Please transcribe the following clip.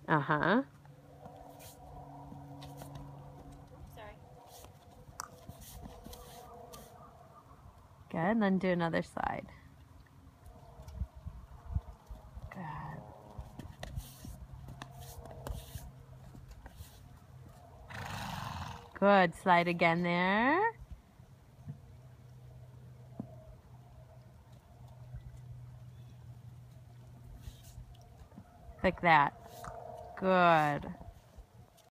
Uh-huh. Sorry. Good, and then do another side. Good. Good, slide again there. Like that. Good.